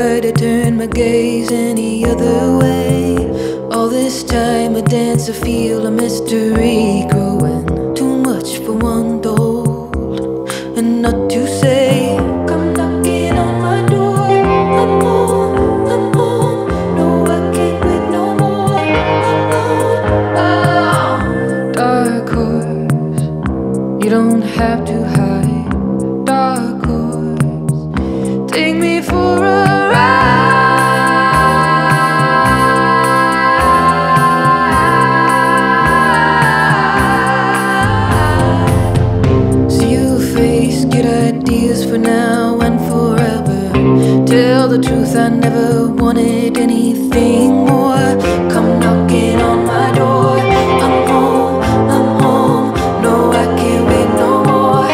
try to turn my gaze any other way. All this time I dance, I feel a mystery growing. Too much for one told, and not to say. Come knocking on my door. I'm home, I'm home. No, I can't wait no more. I'm alone. Dark horse, you don't have to hide. Dark horse, take me for a ride. See your face, get ideas for now and forever. Tell the truth, I never wanted anything more. Come knocking on my door. I'm home, I'm home. No, I can't wait no more.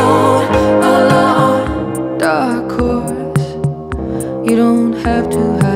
Alone, alone. Dark horse, you don't have to hide.